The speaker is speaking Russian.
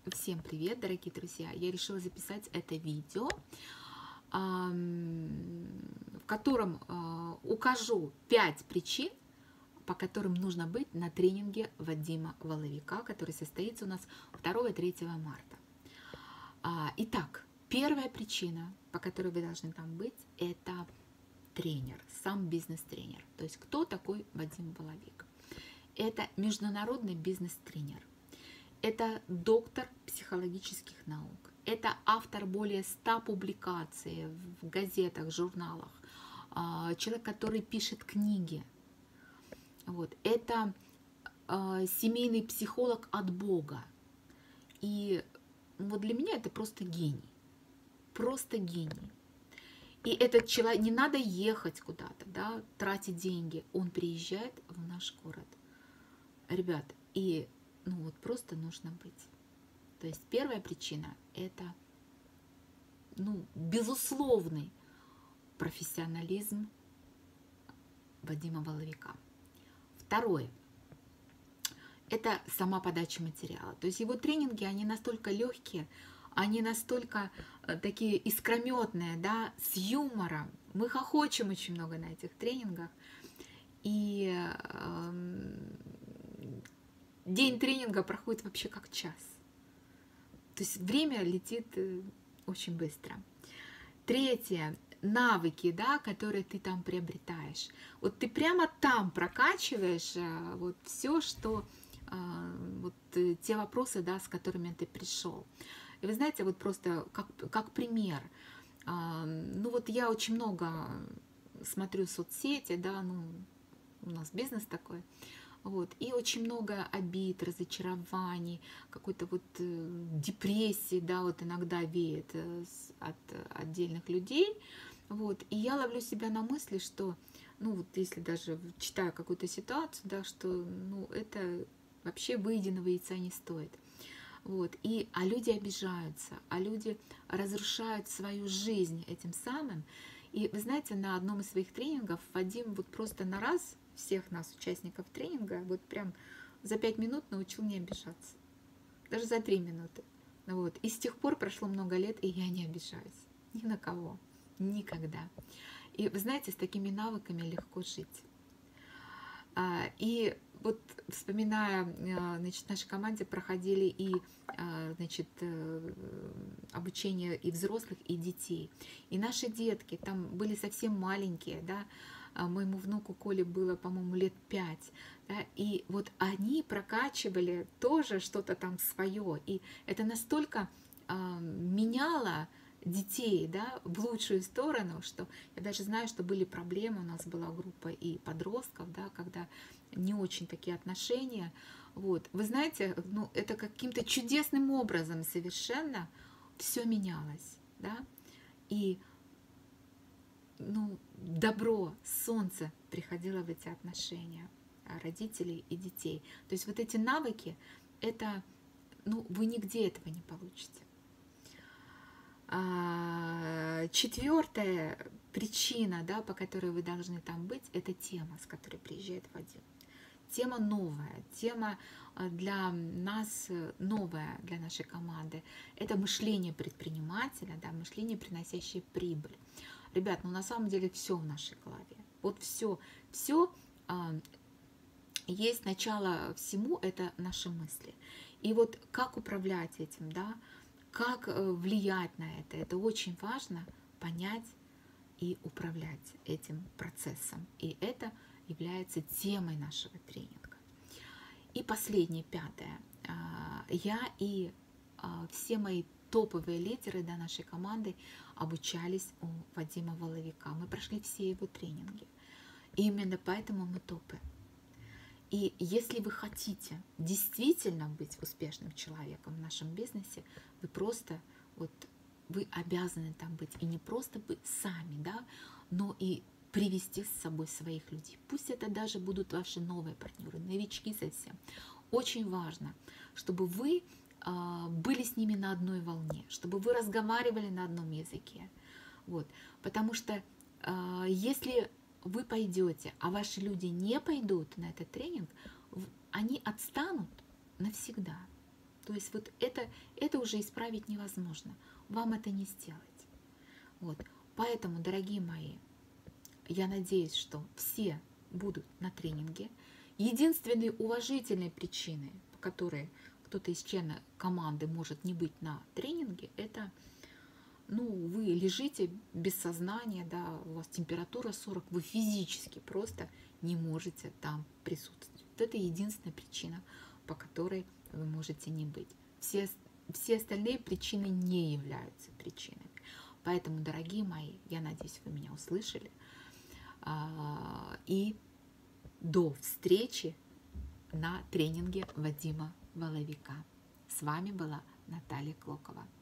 Всем привет, дорогие друзья! Я решила записать это видео, в котором укажу 5 причин, по которым нужно быть на тренинге Вадима Воловика, который состоится у нас 2-3 марта. Итак, первая причина, по которой вы должны там быть, это тренер, сам бизнес-тренер. То есть кто такой Вадим Воловик? Это международный бизнес-тренер. Это доктор психологических наук. Это автор более 100 публикаций в газетах, журналах. Человек, который пишет книги. Вот. Это семейный психолог от Бога. И вот для меня это просто гений. Просто гений. И этот человек, не надо ехать куда-то, да, тратить деньги. Он приезжает в наш город. Ребят, и вот просто нужно быть. То есть первая причина – это безусловный профессионализм Вадима Воловика. Второе – это сама подача материала. То есть его тренинги, они настолько легкие, они настолько такие искрометные, да, с юмором. Мы хохочем очень много на этих тренингах. И день тренинга проходит вообще как час. То есть время летит очень быстро. Третье – навыки, да, которые ты там приобретаешь. Вот ты прямо там прокачиваешь вот все, что вот те вопросы, да, с которыми ты пришел. И вы знаете, вот просто как пример. Ну вот я очень много смотрю соцсети, да, у нас бизнес такой. Вот. И очень много обид, разочарований, какой-то вот депрессии, да, вот иногда веет от отдельных людей. Вот. И я ловлю себя на мысли, что, вот если даже читаю какую-то ситуацию, да, что, это вообще выеденного яйца не стоит. Вот. А люди обижаются, а люди разрушают свою жизнь этим самым. И вы знаете, на одном из своих тренингов Вадим вот просто на раз всех нас, участников тренинга, вот прям за 5 минут научил не обижаться. Даже за 3 минуты. Вот. И с тех пор прошло много лет, и я не обижаюсь. Ни на кого. Никогда. И вы знаете, с такими навыками легко жить. И вот вспоминая, значит, в нашей команде проходили и, значит, обучение и взрослых, и детей. И наши детки там были совсем маленькие, да, моему внуку Коле было, по-моему, лет 5, да, и вот они прокачивали тоже что-то там свое, и это настолько меняло детей, да, в лучшую сторону, что я даже знаю, что были проблемы, у нас была группа и подростков, да, когда не очень такие отношения. Вот. Вы знаете, это каким-то чудесным образом совершенно все менялось, да, и добро, солнце приходило в эти отношения родителей и детей. То есть вот эти навыки, это, вы нигде этого не получите. Четвертая причина, да, по которой вы должны там быть, это тема, с которой приезжает Вадим. Тема новая, тема для нас новая, для нашей команды. Это мышление предпринимателя, да, мышление, приносящее прибыль. Ребят, на самом деле все в нашей голове. Вот все есть начало всему, это наши мысли. И вот как управлять этим, да, как влиять на это очень важно понять и управлять этим процессом. И это является темой нашего тренинга. И последнее, пятое. Я и все мои топовые лидеры, да, нашей команды обучались у Вадима Воловика. Мы прошли все его тренинги. И именно поэтому мы топы. И если вы хотите действительно быть успешным человеком в нашем бизнесе, вы просто вы обязаны там быть. И не просто быть сами, да, но и привести с собой своих людей. Пусть это даже будут ваши новые партнеры, новички совсем. Очень важно, чтобы вы были с ними на одной волне, чтобы вы разговаривали на одном языке. Вот. Потому что если вы пойдете, а ваши люди не пойдут на этот тренинг, они отстанут навсегда. То есть вот это уже исправить невозможно. Вам это не сделать. Вот. Поэтому, дорогие мои, я надеюсь, что все будут на тренинге. Единственной уважительной причиной, по которой кто-то из членов команды может не быть на тренинге, это, ну, вы лежите без сознания, да, у вас температура 40, вы физически просто не можете там присутствовать. Вот это единственная причина, по которой вы можете не быть. Все остальные причины не являются причинами. Поэтому, дорогие мои, я надеюсь, вы меня услышали. И до встречи на тренинге Вадима Воловика. С вами была Наталья Клокова.